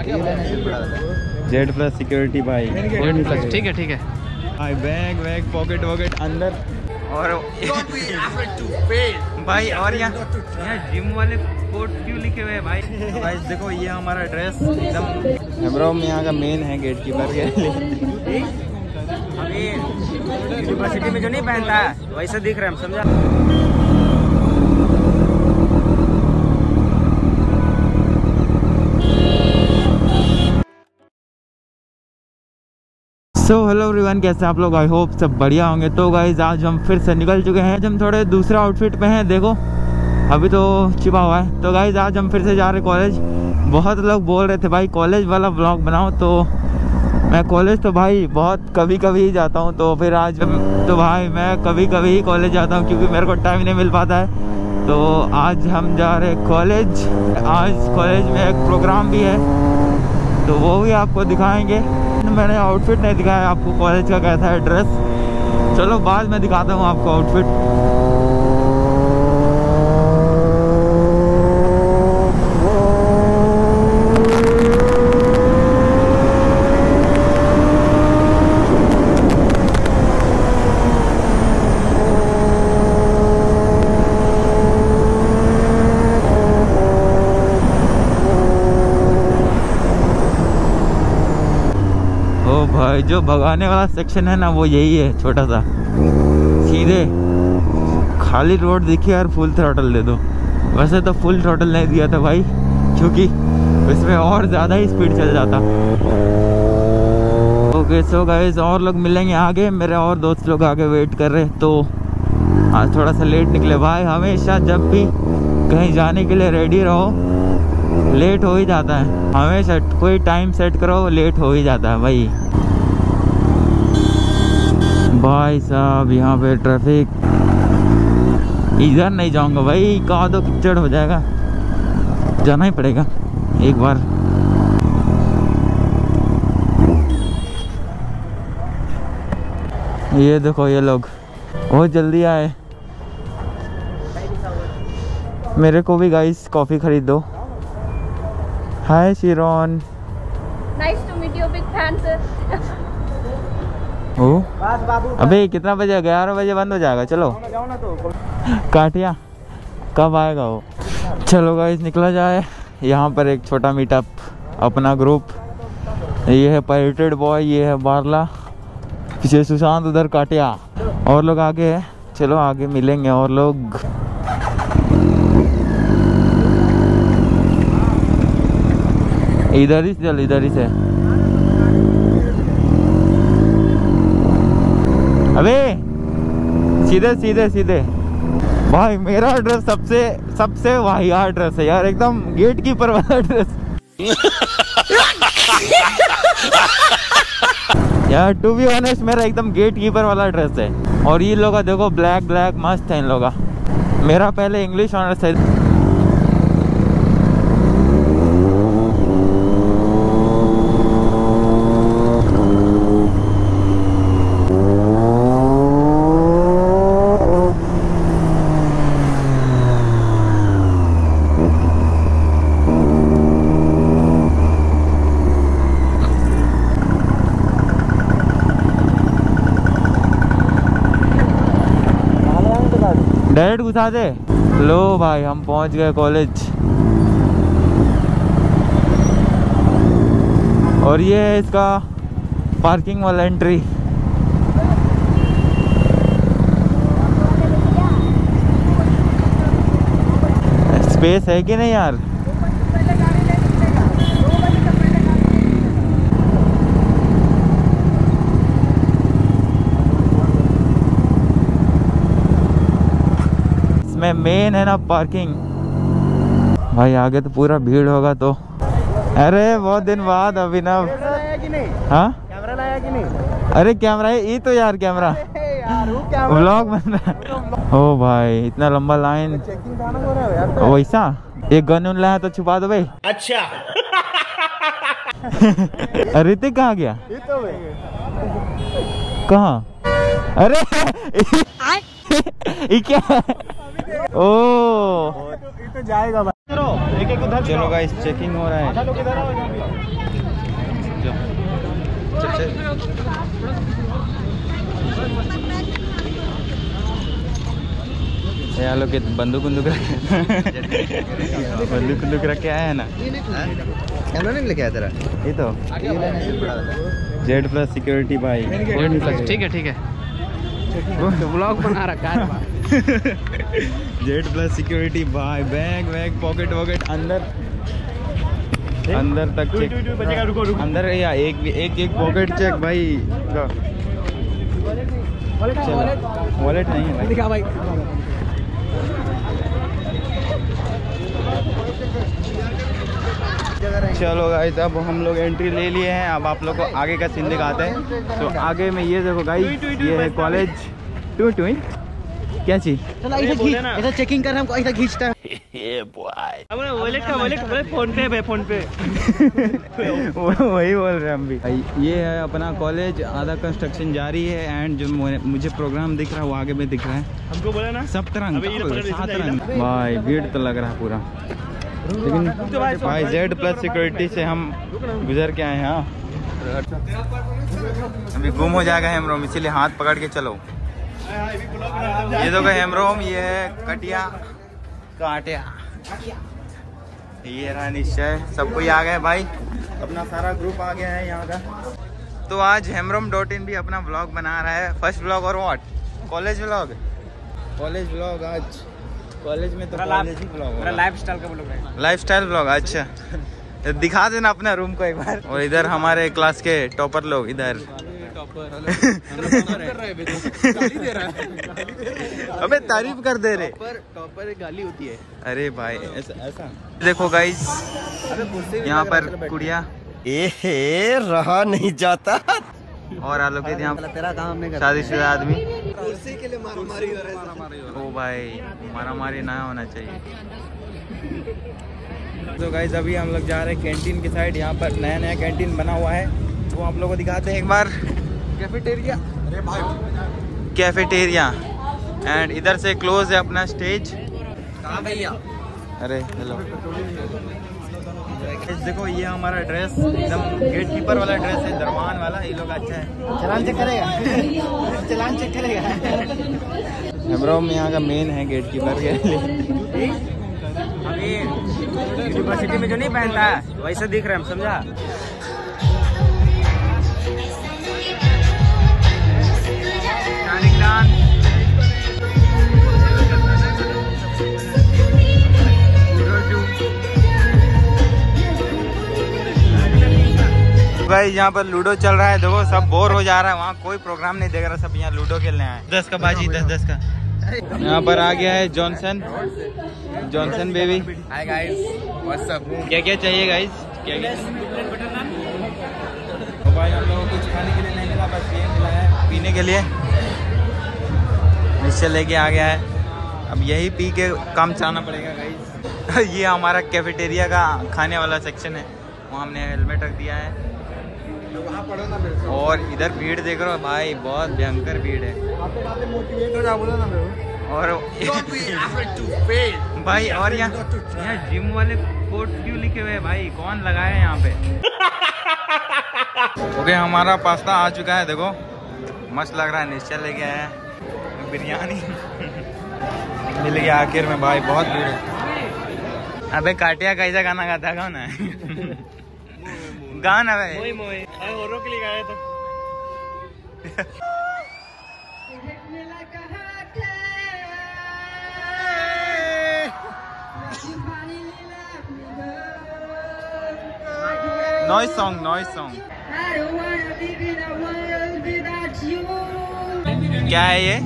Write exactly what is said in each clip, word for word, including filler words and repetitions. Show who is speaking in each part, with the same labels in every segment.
Speaker 1: Z plus security भाई।
Speaker 2: ठीक है ठीक है
Speaker 1: भाई। बैग वैग पॉकेट वॉकेट अंदर और भाई। और यहाँ यहाँ जिम वाले कोड क्यों लिखे हुए हैं भाई? तो भाई देखो ये हमारा ड्रेस एकदम हेमरोम यहाँ का मेन है गेट कीपर के लिए।
Speaker 2: यूनिवर्सिटी में जो नहीं पहनता है वैसे दिख रहा है, हम समझा।
Speaker 1: सो हेलो एवरीवन, कैसे आप लोग? आई होप सब बढ़िया होंगे। तो गाइज आज हम फिर से निकल चुके हैं। आज हम थोड़े दूसरा आउटफिट पे हैं, देखो अभी तो छिपा हुआ है। तो गाइज आज हम फिर से जा रहे कॉलेज। बहुत लोग बोल रहे थे भाई कॉलेज वाला ब्लॉग बनाओ, तो मैं कॉलेज तो भाई बहुत कभी कभी ही जाता हूँ। तो फिर आज तो भाई मैं कभी कभी ही कॉलेज जाता हूँ क्योंकि मेरे को टाइम नहीं मिल पाता है। तो आज हम जा रहे कॉलेज। आज कॉलेज में एक प्रोग्राम भी है तो वो भी आपको दिखाएंगे। मैंने आउटफिट नहीं दिखाया आपको कॉलेज का कैसा है ड्रेस। चलो बाद में दिखाता हूँ आपको आउटफिट। भाई जो भगाने वाला सेक्शन है ना वो यही है, छोटा सा सीधे खाली रोड दिखी यार फुल थ्रॉटल दे दो। वैसे तो फुल थ्रॉटल नहीं दिया था भाई क्योंकि इसमें और ज़्यादा ही स्पीड चल जाता। ओके सो गाइस और लोग मिलेंगे आगे, मेरे और दोस्त लोग आगे वेट कर रहे। तो आज थोड़ा सा लेट निकले भाई। हमेशा जब भी कहीं जाने के लिए रेडी रहो लेट हो ही जाता है। हमेशा कोई टाइम सेट करो लेट हो ही जाता है भाई। भाई साहब यहाँ पे ट्रैफिक, इधर नहीं जाऊंगा भाई, कहा तो कीचड़ हो जाएगा, जाना ही पड़ेगा एक बार। ये देखो ये लोग बहुत जल्दी आए। मेरे को भी गाइस कॉफी खरीद दो। Hi Shiron,
Speaker 3: nice to meet you, big fan sir.
Speaker 1: ओ अबे कितना बजे? ग्यारह बजे बंद हो जाएगा। चलो काटिया कब आएगा वो? चलो गाइस निकला जाए। यहाँ पर एक छोटा मीटअप अपना ग्रुप। ये है पैरेटेड बॉय, ये है बारला, पीछे सुशांत, उधर काटिया, और लोग आगे है। चलो आगे मिलेंगे और लोग। इधर ही चल, इधर ही से। अबे सीधे सीधे सीधे। भाई मेरा ड्रेस सबसे सबसे वाहियात ड्रेस है यार, एकदम गेट कीपर वाला ड्रेस। यार टू बी ऑनेस्ट मेरा एकदम गेट कीपर वाला ड्रेस है। और ये लोग देखो ब्लैक ब्लैक मस्त है इन लोग। मेरा पहले इंग्लिश ऑनर्स है। डायरेक्ट घुसा दे। लो भाई हम पहुंच गए कॉलेज। और ये है इसका पार्किंग वाला एंट्री। स्पेस है कि नहीं यार? इसमें मेन है ना पार्किंग। भाई आगे तो पूरा भीड़ होगा। तो अरे बहुत दिन बाद अभिनव। हाँ
Speaker 2: कैमरा लाया कि नहीं?
Speaker 1: अरे कैमरा है ये तो यार, कैमरा व्लॉग बन रहा है। ओ भाई इतना लंबा लाइन, वैसा एक गन उन लाया तो छुपा दो भाई।
Speaker 2: अच्छा
Speaker 1: ऋतिक कहाँ गया? कहाँ? अरे ये क्या? ओ
Speaker 2: तो जाएगा।
Speaker 1: चलो गाइस चेकिंग हो रहा है। जाओ। यार लोग बंदूक बंदूक बंदूक बंदूक रख के आया है ना।
Speaker 2: कैमरा नहीं लेके आया तेरा?
Speaker 1: ये तो जेड प्लस सिक्योरिटी भाई।
Speaker 2: ठीक है ठीक है, ब्लॉग बना रखा है।
Speaker 1: जेड प्लस सिक्योरिटी भाई। बैग वैग पॉकेट वॉकेट अंदर अंदर तक चेक। अंदर या एक एक एक पॉकेट चेक भाई। वॉलेट नहीं है
Speaker 2: दिखा भाई।
Speaker 1: चलो गाइस अब हम लोग एंट्री ले लिए हैं। अब आप लोग को आगे का सीन दिखाते हैं। तो आगे में ये देखो गाइस, ये है कॉलेज। टू टू क्या चीज
Speaker 2: ऐसा चेकिंग कर हमको ऐसा खींचता है।
Speaker 4: वॉलेट का वॉलेट फोन पे है, फोन पे।
Speaker 1: वही बोल रहे हैं हम भी। ये है अपना कॉलेज, आधा कंस्ट्रक्शन जारी है। एंड जो मुझे प्रोग्राम दिख रहा है वो आगे में दिख रहा है।
Speaker 4: हमको बोला ना
Speaker 1: सब तरंग सात रंग भाई। भीड़ तो लग रहा है पूरा, लेकिन भाई जेड प्लस सिक्योरिटी से हम गुजर के आए हैं। हाँ अभी गुम हो जाएगा हेमरोम, इसीलिए हाथ पकड़ के चलो। ये देखो हेमरोम, ये है कटिया काटिया, ये रहा निश्चय। सब कोई आ गए भाई, अपना सारा ग्रुप आ गया है यहाँ का। तो आज हेमरोम डॉट इन भी अपना ब्लॉग बना रहा है। फर्स्ट ब्लॉग और what college blog college blog आज कॉलेज में तो कॉलेज ही ब्लॉग होगा।
Speaker 2: लाइफस्टाइल का ब्लॉग है,
Speaker 1: लाइफस्टाइल ब्लॉग। अच्छा दिखा देना अपना रूम को एक बार। और इधर हमारे क्लास के टॉपर लोग इधर। अबे तारीफ कर दे रहे।
Speaker 2: टॉपर एक गाली होती है।
Speaker 1: अरे भाई ऐसा ऐसा देखो गाइस, यहाँ पर कुड़िया
Speaker 2: ए रहा नहीं जाता।
Speaker 1: और आलोकित यहाँ
Speaker 2: तेरा काम नहीं करता।
Speaker 1: शादीशुदा आदमी।
Speaker 2: कुर्सी के लिए मारा मारी हो रहा है।
Speaker 1: ओ भाई मारा मारी ना होना चाहिए। तो गाइस अभी हम लोग जा रहे हैं कैंटीन की साइड। यहाँ पर नया नया कैंटीन बना हुआ है, तो आप लोगों को दिखाते हैं एक बार। कैफेटेरिया, अरे भाई कैफेटेरिया। एंड इधर से क्लोज है अपना स्टेज।
Speaker 2: कहाँ भैया?
Speaker 1: अरे हेलो देखो, ये हमारा ड्रेस एकदम गेट कीपर वाला ड्रेस है, दरवान वाला। ये लोग अच्छा है।
Speaker 2: चलान चेक करेगा। चलान चेक करेगा।
Speaker 1: हेमरोम यहाँ का मेन है गेट कीपर के लिए।
Speaker 2: अभी यूनिवर्सिटी में जो नहीं पहनता है वैसे दिख रहे हम, समझा?
Speaker 1: भाई यहाँ पर लूडो चल रहा है। देखो सब बोर हो जा रहा है, वहाँ कोई प्रोग्राम नहीं देख रहा, सब यहाँ लूडो खेलने आए। दस का बाजी, दस दस का। यहाँ पर आ गया है Johnson Johnson baby.
Speaker 2: Hi guys, what's up?
Speaker 1: क्या क्या चाहिए गाइस? क्या क्या? तो भाई हम लोगों को कुछ खाने के लिए नहीं मिला, बस ये मिला है पीने के लिए। निश्चय लेके आ गया है, अब यही पी के काम चलाना पड़ेगा गाइस। ये हमारा कैफेटेरिया का खाने वाला सेक्शन है, वहाँ हमने हेलमेट रख दिया है। और इधर भीड़ देख रहे हो भाई, बहुत भयंकर भीड़ है। और भाई और यहाँ यहाँ जिम वाले कोड क्यों लिखे हुए हैं भाई? कौन लगाया है यहाँ पे? ओके हमारा पास्ता आ चुका है, देखो मस्त लग रहा है। निश्चय लेके आया है बिरयानी। मिल गया आखिर में भाई, बहुत भीड़ है। अबे काटिया कैसा गाना गाता है? कौन है? गाना भाई
Speaker 4: मोई मोई औरों के लिए गाया था।
Speaker 1: Noise song, noise song. क्या है ये?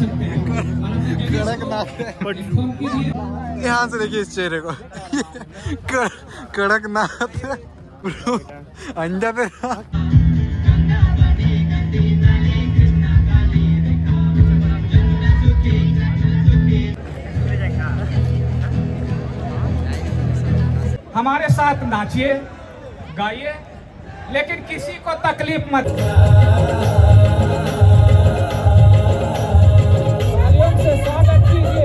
Speaker 2: यहाँ से देखिए इस चेहरे को। कड़कनाथ अंडा पे।
Speaker 5: हमारे साथ नाचिए गाइए, लेकिन किसी को तकलीफ मत। से स्वागत कीजिए।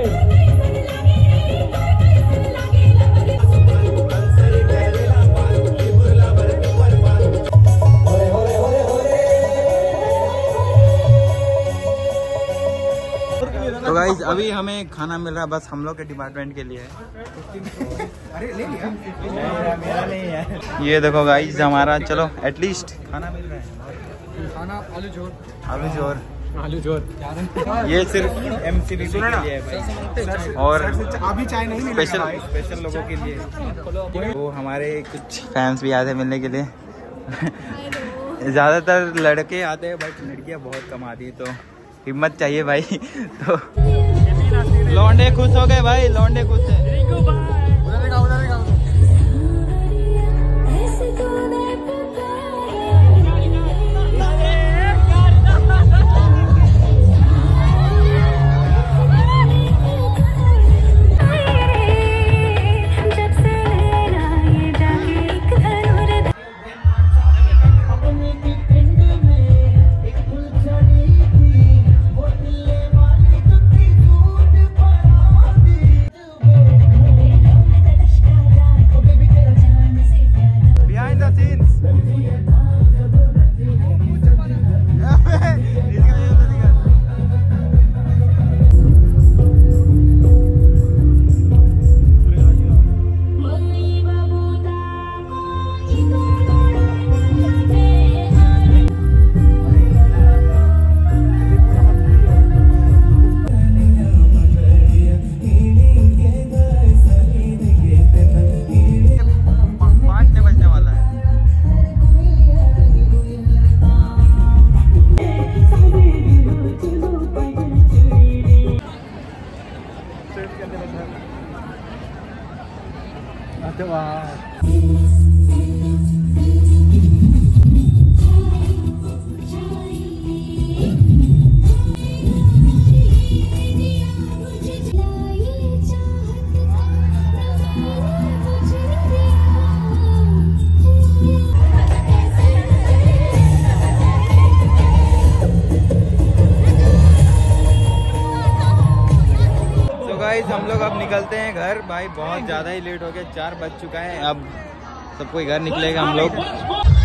Speaker 1: तो गाइस अभी हमें खाना मिल रहा है, बस हम लोग के डिपार्टमेंट के लिए है।
Speaker 2: अरे ले लिया
Speaker 1: मेरा नहीं है। ये देखो गाइस हमारा, चलो एटलीस्ट खाना मिल रहा है।
Speaker 2: खाना आलू झोल
Speaker 1: आलू जोर
Speaker 2: आलू झोल
Speaker 1: ये सिर्फ एमसीबी के लिए है भाई, और
Speaker 2: अभी चाय नहीं
Speaker 1: स्पेशल स्पेशल लोगों के लिए। वो हमारे कुछ फैंस भी आते हैं मिलने के लिए। ज़्यादातर लड़के आते हैं बट लड़कियां बहुत कम आती है, तो हिम्मत चाहिए भाई। तो लौंडे खुश हो गए भाई, लौंडे खुश है। हम लोग अब निकलते हैं घर भाई, बहुत ज़्यादा ही लेट हो गया, चार बज चुका है। अब सब कोई घर निकलेगा हम लोग।